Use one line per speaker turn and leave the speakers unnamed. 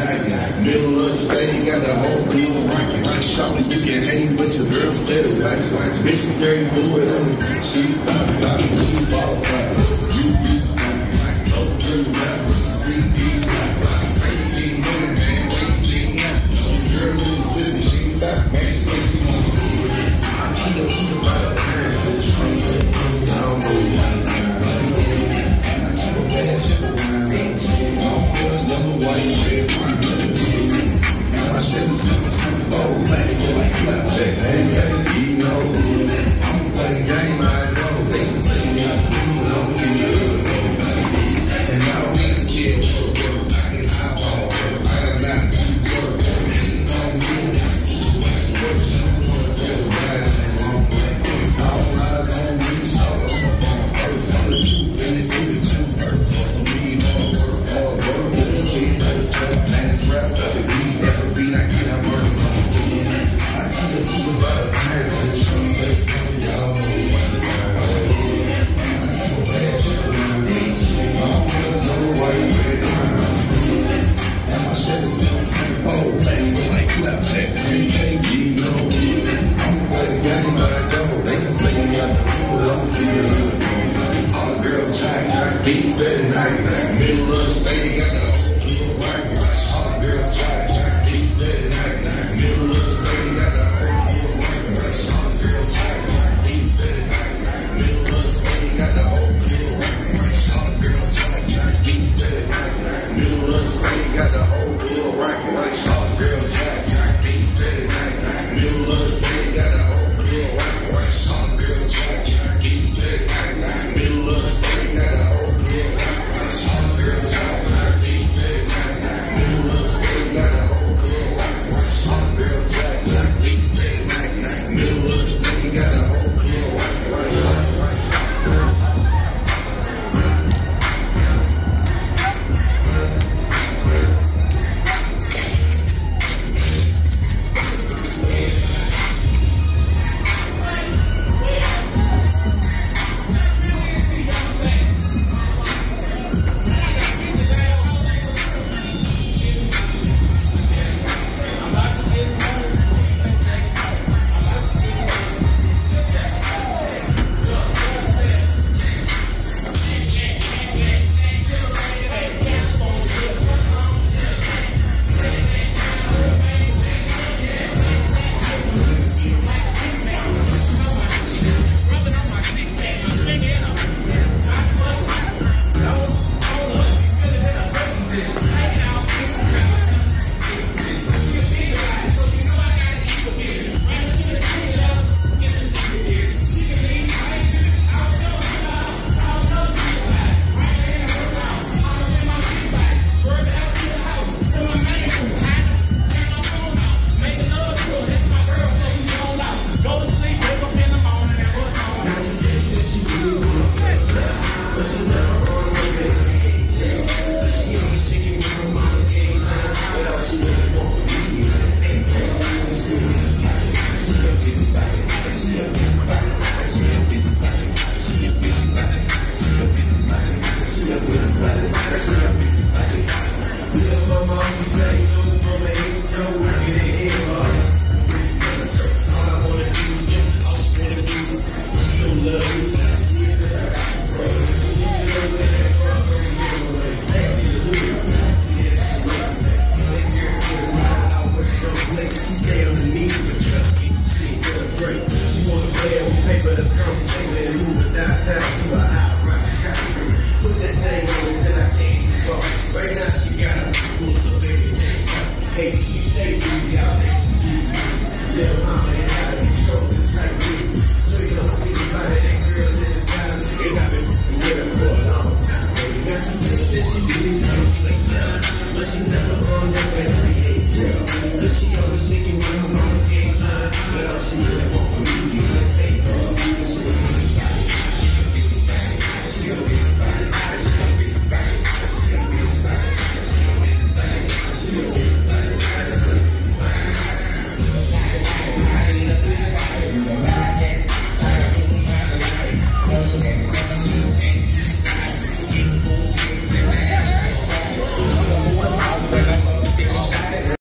Middle of the stage, got the whole club rocking. Shawty, you can hang with your girl, steady watching. Bitch, you can't do it on me. She bop, you ball, you beat, like no good rap. CD, CD, man, wait, see now. Girl in the city, she stop, man, she want to do it. I need a little bit of hair, I don't know why. I keep a bad shit around. I'm good, number white, red, green. I said, oh, black boy, clap that. Hey, baby, you know, I'm playing game, I know. They can tell me I'm cool, I'm good. And I don't need a kid for a girl. I can eyeball her. I got not to work. Ain't no real. I see you like you work. She don't want to tell the guy in the wrong way. All eyes on me, so I'm a bomb first. I'm the truth, and it's in the truth first. For me, hard work. With a kid, no joke. Man, it's rap stuff is easy. Every beat I get, I work on it. I keep it cool about a parent. She say, y'all know what the time is. I keep a bad shit around. I'm good, no white, red, brown. And my shit is 17. Oh, thanks for like clap that. CKG, no. I'm play the game, but I go. They can take me out the pool, don't keep it on the phone. All the girls try beats that night. Middle of the stage, got the whole club rocking. All the girls try beats that night. Middle of the stage, got the whole club rocking. All the girls try beats that night. Middle of the stage, got the whole club rocking. All the girls try beats that night. Middle of the stage, got the whole club rocking. All the girls try beats that night. Middle of the stage, got the whole club rocking. All the girls try beats that night. Middle of the stage, got the whole club rocking. All the girls try beats that night. Middle of the stage, got the whole club rocking. All the girls try beats that night. Middle of the stage, got the whole club rocking. Hey, she stay with me out there. Little mama is how to control this like this. So you know, busy body, that girl is a time. They got been with her for a long time, baby. Now she said that she